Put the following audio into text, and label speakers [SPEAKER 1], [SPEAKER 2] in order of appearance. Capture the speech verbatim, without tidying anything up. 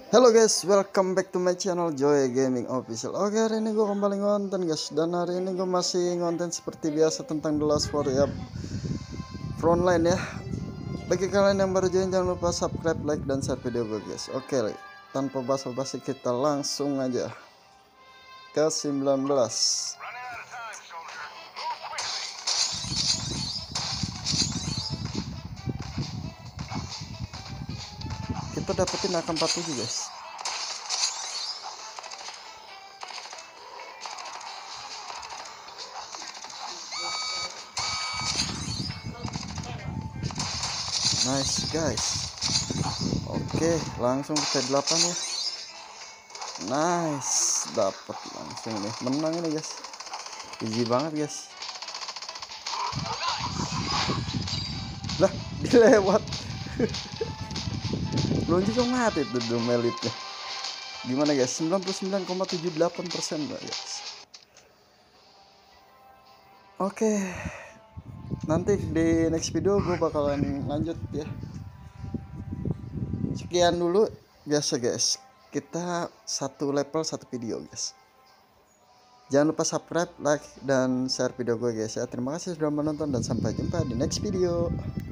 [SPEAKER 1] Halo guys, welcome back to my channel Joy Gaming Official. Oke, hari ini gue kembali ngonten guys, dan hari ini gue masih ngonten seperti biasa tentang The Last Warrior Frontline ya. Bagi kalian yang baru join, jangan lupa subscribe, like, dan share video gue guys. Oke, tanpa basa-basi kita langsung aja ke sembilan belas. Kita dapetin A K empat puluh tujuh guys. Nice guys. Oke, langsung ke T delapan ya. Nice, dapat langsung nih, menang ini guys. Easy banget guys. Lah, dilewat. Belum juga mati tuh domelitnya. Gimana guys? sembilan puluh sembilan koma tujuh delapan persen guys. Oke, nanti di next video gue bakalan lanjut ya. Sekian dulu biasa guys, kita satu level satu video guys. Jangan lupa subscribe, like, dan share video gue guys ya. Terima kasih sudah menonton dan sampai jumpa di next video.